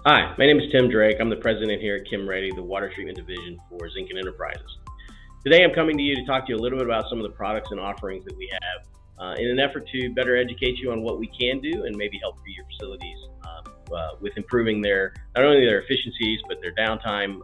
Hi, my name is Tim Drake. I'm the president here at ChemREADY, the water treatment division for Zinkin Enterprises. Today I'm coming to you to talk to you a little bit about some of the products and offerings that we have in an effort to better educate you on what we can do and maybe help your facilities with improving not only their efficiencies, but their downtime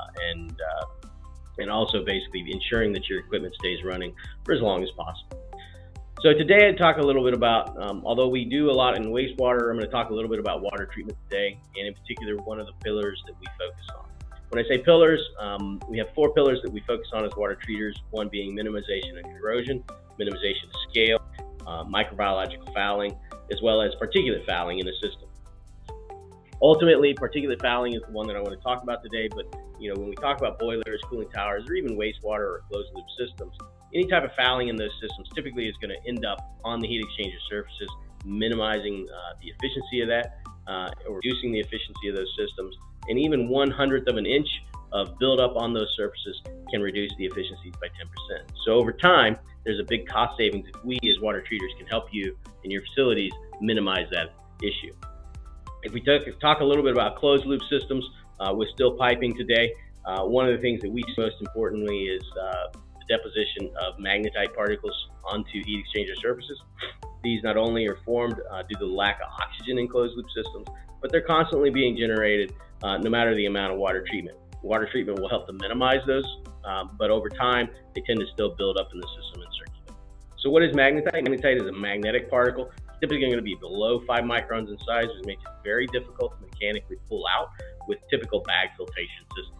and also basically ensuring that your equipment stays running for as long as possible. So today I'd talk a little bit about, although we do a lot in wastewater, I'm going to talk a little bit about water treatment today, and in particular one of the pillars that we focus on. When I say pillars, we have 4 pillars that we focus on as water treaters, one being minimization of corrosion, minimization of scale, microbiological fouling, as well as particulate fouling in the system. Ultimately, particulate fouling is the one that I want to talk about today, but when we talk about boilers, cooling towers, or even wastewater or closed loop systems, any type of fouling in those systems typically is going to end up on the heat exchanger surfaces, minimizing the efficiency of that, or reducing the efficiency of those systems. And even 1/100th of an inch of buildup on those surfaces can reduce the efficiencies by 10%. So over time, there's a big cost savings if we as water treaters can help you in your facilities minimize that issue. If we talk a little bit about closed loop systems with still piping today, one of the things that we see most importantly is deposition of magnetite particles onto heat exchanger surfaces. These not only are formed due to the lack of oxygen in closed loop systems, but they're constantly being generated no matter the amount of water treatment. Water treatment will help to minimize those, but over time, they tend to still build up in the system and circulate. So what is magnetite? Magnetite is a magnetic particle, typically going to be below 5 microns in size, which makes it very difficult to mechanically pull out with typical bag filtration systems.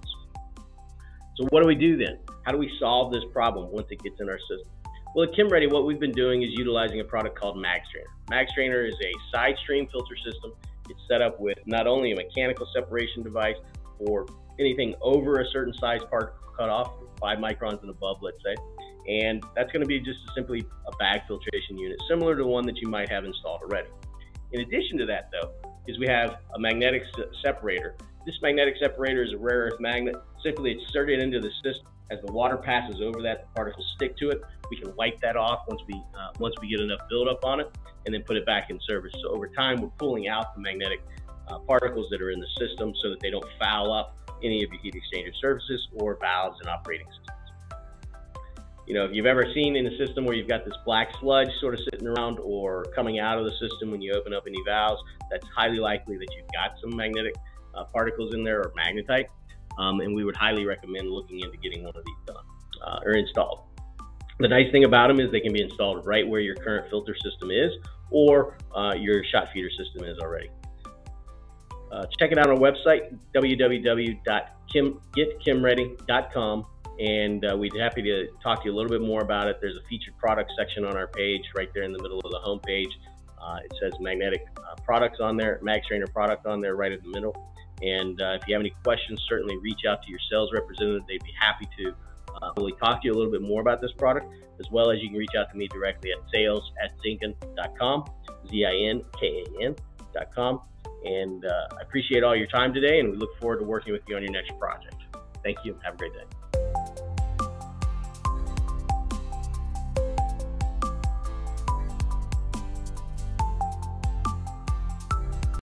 So what do we do then? How do we solve this problem once it gets in our system? Well, at ChemREADY, what we've been doing is utilizing a product called MagStrainer. MagStrainer is a side stream filter system. It's set up with not only a mechanical separation device for anything over a certain size particle cutoff, 5 microns and above, let's say, and that's going to be just simply a bag filtration unit, similar to the one that you might have installed already. In addition to that, though, is we have a magnetic separator. This magnetic separator is a rare earth magnet. Simply inserted into the system. As the water passes over that, the particles stick to it. We can wipe that off once we get enough buildup on it, and then put it back in service. So over time, we're pulling out the magnetic particles that are in the system so that they don't foul up any of your heat exchanger surfaces or valves and operating systems. If you've ever seen in a system where you've got this black sludge sort of sitting around or coming out of the system when you open up any valves, that's highly likely that you've got some magnetic particles in there or magnetite, and we would highly recommend looking into getting one of these done or installed. The nice thing about them is they can be installed right where your current filter system is or your shot feeder system is already. Check it out on our website, www.getchemready.com, and we'd be happy to talk to you a little bit more about it. There's a featured product section on our page right there in the middle of the home page. It says magnetic products on there, MagStrainer product on there right in the middle. And if you have any questions, certainly reach out to your sales representative. They'd be happy to really talk to you a little bit more about this product, as well as you can reach out to me directly at sales@zinkan.com, ZINKAN.com. And I appreciate all your time today, and we look forward to working with you on your next project. Thank you. Have a great day.